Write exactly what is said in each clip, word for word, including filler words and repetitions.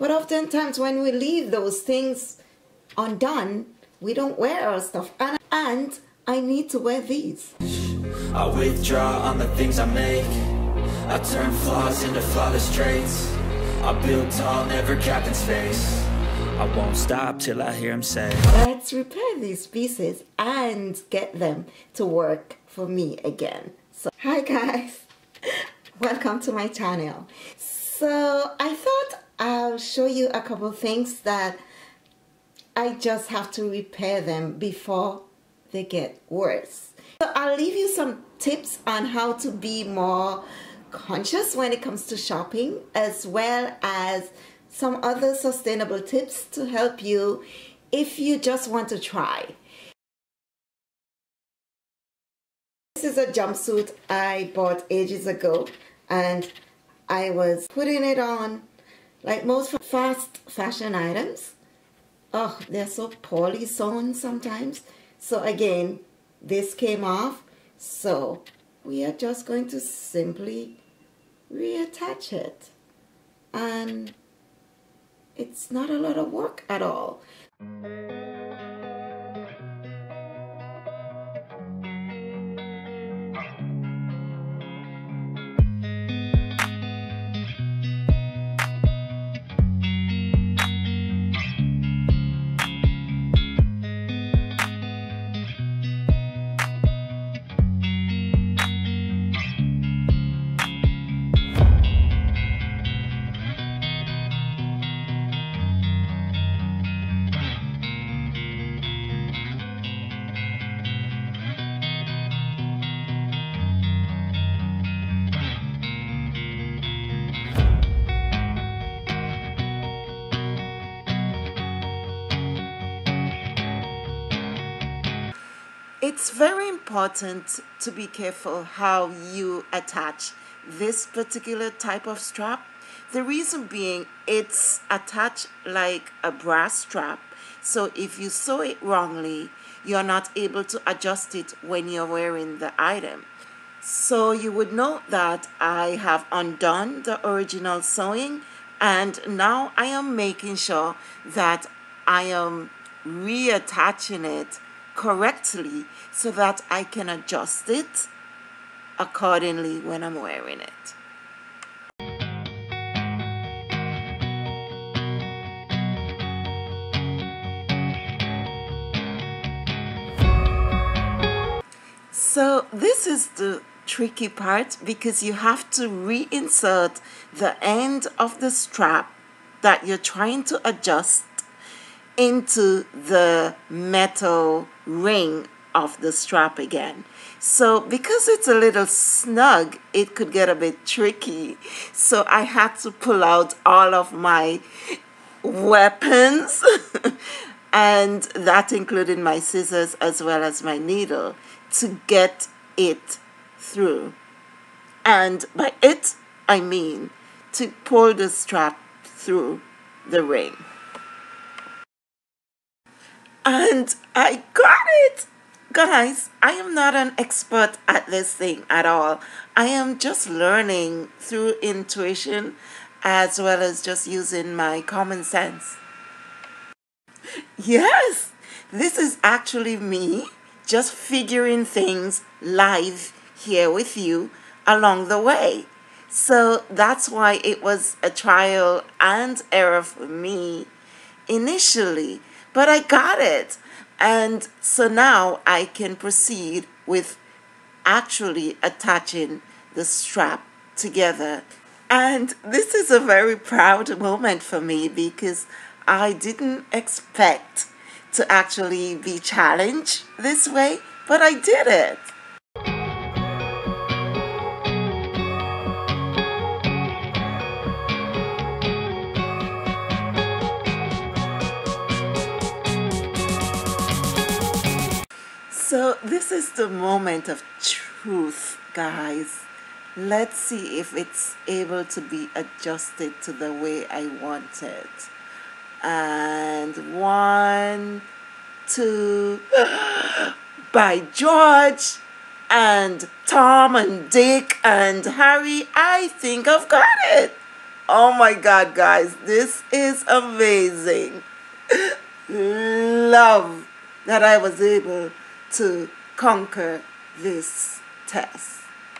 But oftentimes when we leave those things undone, we don't wear our stuff. And, and I need to wear these. I withdraw on the things I make. I turn flaws into flawless traits. I build tall, never capped in space. I won't stop till I hear him say, let's repair these pieces and get them to work for me again. So, hi guys, welcome to my channel. So I thought I'll show you a couple things that I just have to repair them before they get worse. So I'll leave you some tips on how to be more conscious when it comes to shopping, as well as some other sustainable tips to help you if you just want to try. This is a jumpsuit I bought ages ago, and I was putting it on like most fast fashion items. Oh, they're so poorly sewn sometimes. So again, this came off, so we are just going to simply reattach it, and it's not a lot of work at all. It's very important to be careful how you attach this particular type of strap. The reason being, it's attached like a brass strap. So if you sew it wrongly, you're not able to adjust it when you're wearing the item. So you would note that I have undone the original sewing, and now I am making sure that I am reattaching it correctly so that I can adjust it accordingly when I'm wearing it. So this is the tricky part, because you have to reinsert the end of the strap that you're trying to adjust into the metal ring of the strap again. So because it's a little snug, it could get a bit tricky. So I had to pull out all of my weapons and that included my scissors as well as my needle to get it through. And by it, I mean to pull the strap through the ring. And I got it! Guys, I am not an expert at this thing at all. I am just learning through intuition as well as just using my common sense. Yes, this is actually me just figuring things live here with you along the way. So that's why it was a trial and error for me initially. But I got it, and so now I can proceed with actually attaching the strap together. And this is a very proud moment for me, because I didn't expect to actually be challenged this way, but I did it. So this is the moment of truth, guys. Let's see if it's able to be adjusted to the way I want it. And one, two, by George and Tom and Dick and Harry, I think I've got it. Oh my God, guys, this is amazing. Love that I was able to conquer this test.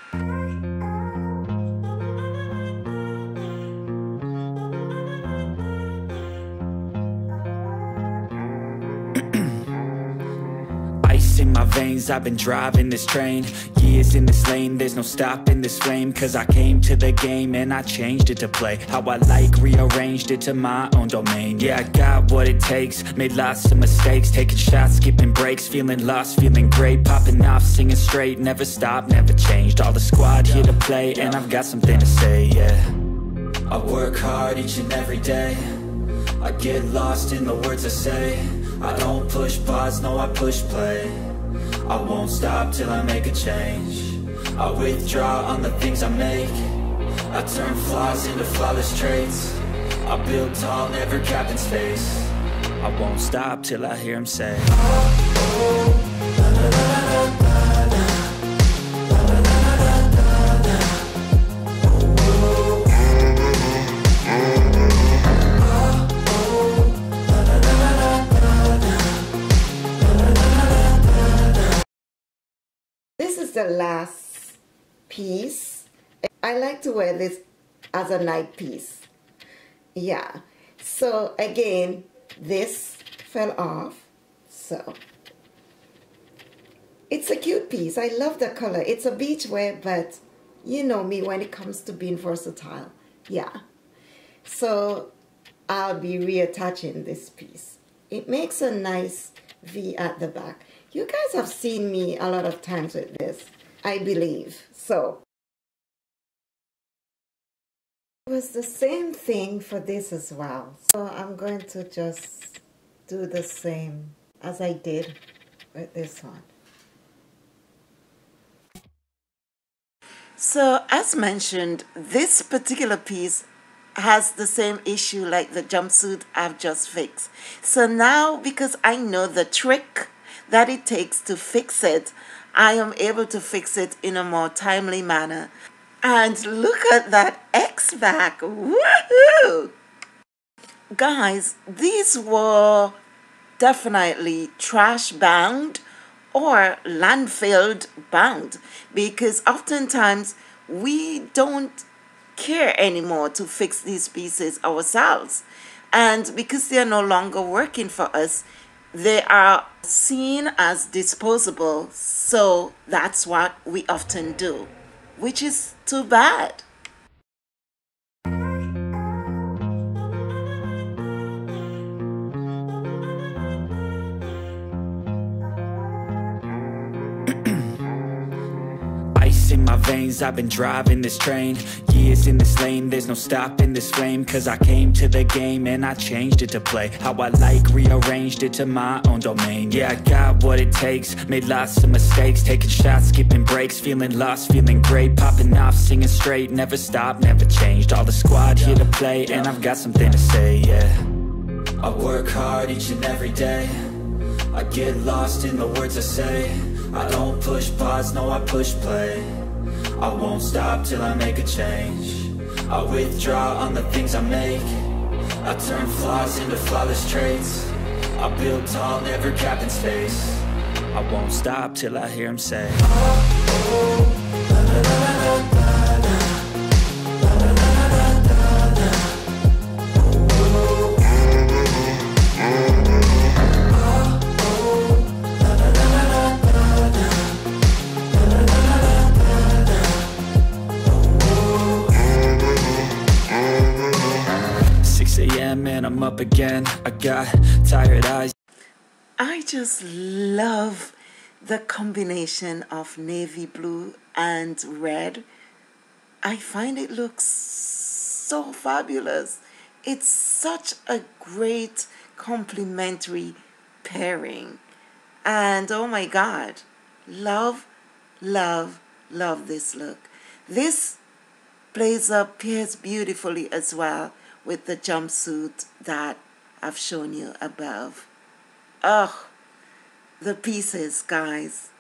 Ice in my veins, I've been driving this train. Years in this lane, there's no stopping this flame. Cause I came to the game and I changed it to play how I like, rearranged it to my own domain. Yeah, I got what it takes, made lots of mistakes, taking shots, skipping breaks, feeling lost, feeling great, popping off, singing straight, never stopped, never changed. All the squad here to play, and I've got something to say, yeah. I work hard each and every day, I get lost in the words I say. I don't push pause, no I push play. I won't stop till I make a change. I withdraw on the things I make. I turn flaws into flawless traits. I build tall, never capped in space. I won't stop till I hear him say, oh, oh, la, la, la, la, la. The last piece. I like to wear this as a night piece. Yeah, so again, this fell off, so it's a cute piece. I love the color. It's a beach wear, but you know me when it comes to being versatile. Yeah, so I'll be reattaching this piece. It makes a nice V at the back. You guys have seen me a lot of times with this, I believe. So it was the same thing for this as well. So I'm going to just do the same as I did with this one. So as mentioned, this particular piece has the same issue like the jumpsuit I've just fixed. So now, because I know the trick that it takes to fix it, I am able to fix it in a more timely manner. And look at that X-back, woohoo! Guys, these were definitely trash bound or landfill bound, because oftentimes we don't care anymore to fix these pieces ourselves. And because they are no longer working for us, they are seen as disposable, so that's what we often do, which is too bad. Ice in my veins, I've been driving this train. Years in this lane, there's no stopping this flame. Cause I came to the game and I changed it to play how I like, rearranged it to my own domain. Yeah, I got what it takes, made lots of mistakes, taking shots, skipping breaks, feeling lost, feeling great, popping off, singing straight, never stopped, never changed. All the squad here to play, and I've got something to say, yeah. I work hard each and every day, I get lost in the words I say. I don't push pause, no I push play. I won't stop till I make a change. I withdraw on the things I make. I turn flaws into flawless traits. I build tall, never capped in space. I won't stop till I hear him say, oh, oh, la, la, la, la, la. And I'm up again, I got tired eyes. I just love the combination of navy blue and red. I find it looks so fabulous. It's such a great complementary pairing. And oh my God, love, love, love this look. This blazer pairs beautifully as well with the jumpsuit that I've shown you above. Oh, the pieces, guys.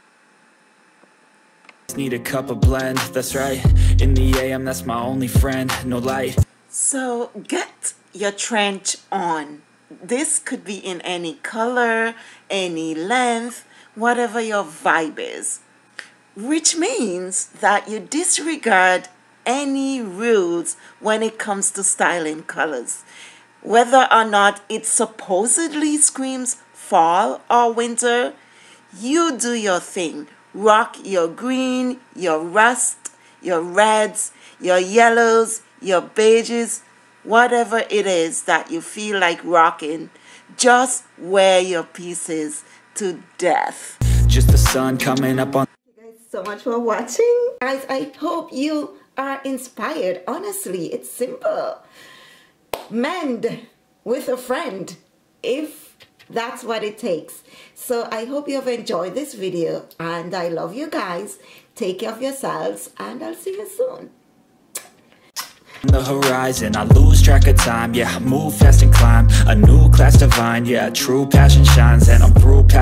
Need a cup of blend, that's right. In the A M, that's my only friend, no light. So get your trench on. This could be in any color, any length, whatever your vibe is. Which means that you disregard any rules when it comes to styling colors. Whether or not it supposedly screams fall or winter, you do your thing. Rock your green, your rust, your reds, your yellows, your beiges, whatever it is that you feel like rocking. Just wear your pieces to death. Just the sun coming up on. Thank you guys so much for watching. Guys, I hope you are inspired. Honestly, it's simple. Mend with a friend if that's what it takes. So I hope you have enjoyed this video, and I love you guys. Take care of yourselves, and I'll see you soon. The horizon, I lose track of time. Yeah, I move fast and climb a new class divine. Yeah, true passion shines, and I'm through.